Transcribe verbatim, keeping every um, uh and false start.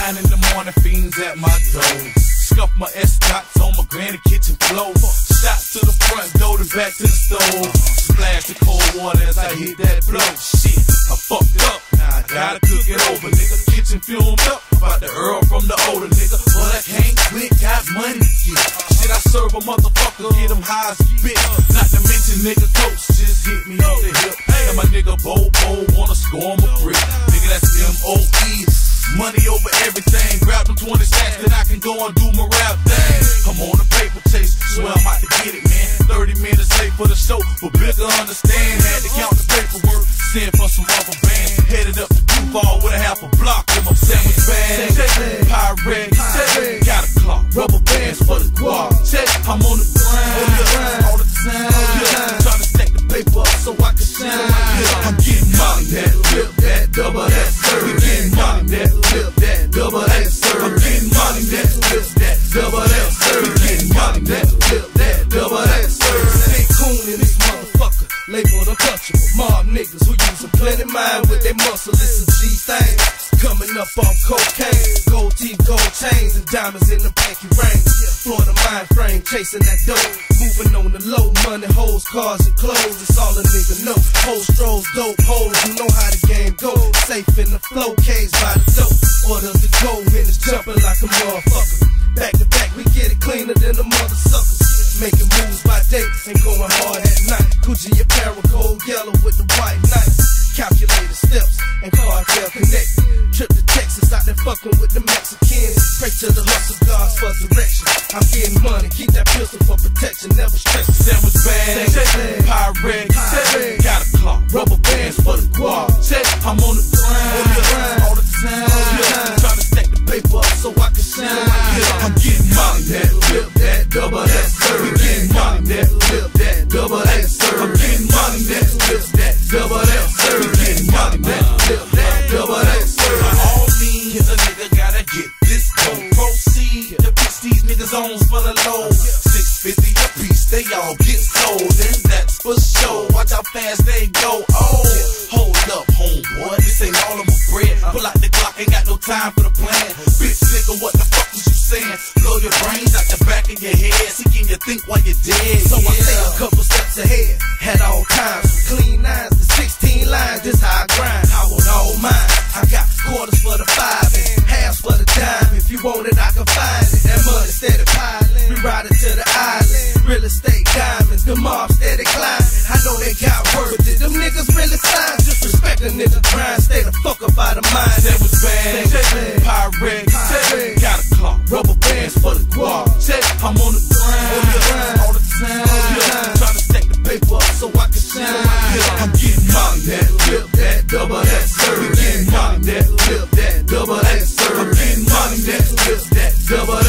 Nine in the morning, fiends at my door. Scuff my S-dots on my granny kitchen floor. Shot to the front door, then back to the stove. Splash the cold water as I hit that blow. Shit, I fucked up, now I gotta cook it over, nigga. Kitchen fumed up, about the Earl from the older nigga. But I can't quit, got money to get. Shit, I serve a motherfucker, get him high as a bitch. Not to mention nigga Coach just hit me on the hip. And my nigga Bo Bo wanna score him a brick. Nigga, that's M O E. Money over everything, grab them twenty stacks, then I can go and do my rap thing. I'm on a paper chase, swear I'm out to get it, man. thirty minutes late for the show, but bigger understand. Had to count the paperwork, send for some rubber bands. Headed up to Duval with a half a block in my sandwich bag. Pirate, got a clock, rubber bands for the guap. Check, I'm on the grind all the time. Trying to stack the paper up so I can shine. I'm getting money, that flip, that double, that serve. We getting money, that flip, that double, that serve. I'm getting money, that flip, that double, that serve. We getting money, that flip, that double, that serve. Big Koon in this motherfucker, labeled untouchable. Mob niggas who use a plenty mind with their muscle. It's a G thing, coming up off cocaine. Gold teeth, gold chains, and diamonds in the pinky ring. Florida mind frame, chasing that dough. Moving on the low, money, hoes, cars, and clothes. It's all a nigga know. Hoes, strolls, dope hoes, you know how the game goes. Safe in the flow, cage by the dope. Orders to go, and it's jumping like a motherfucker. Back to back, we get it cleaner than the mother suckers. Making moves by day and going hard at night. Gucci apparel, gold yellow with the white nights. Calculated steps and cartel connect. Trip to Texas, out there fucking with the Mexicans. Pray to the hustle gods for direction. I'm getting money, keep that pistol for protection, never stress. Sandwich bag, pirate, got a clock, rubber bands for the guap. Check, I'm on the grind all the time. Trying to stack the paper up so I can shine. I'm getting money, that flip, that double, that serve. We getting money, that flip, that double, that serve. I'm getting money, that flip, that double, that serve. We getting money, that flip, that double, that serve. By all means, a nigga gotta get this dough. Proceed to pitch these niggas on for the low. six fifty a piece, they all get sold, and that's for sure. Watch how fast they go. Oh, hold up, homeboy, this ain't all of my bread. Pull out the Glock, ain't got no time for the plan. Bitch nigga, what the fuck was you saying? Blow your brains out the back of your head, see can you think while you're dead? So I stay a couple steps ahead, had all times from clean nines to sixteen lines. This how I grind, I want all mine. I got quarters for the five and halves for the dime. If you want it, I can find it. That money steady piling, we riding to the island. Real estate diamonds, the mob steady climbing. I know they got work, but did them niggas really sign? Just respect a nigga grind, stay the fuck up out of mind. Sandwich bag, pirate, got a clock, rubber bands for the guap. Check, I'm on the grind all the time. Trying to stack the paper up so I can shine. I'm getting money, that flip, that double, that serve. We getting money, that flip, that double, that serve. I'm getting money, that flip, that double,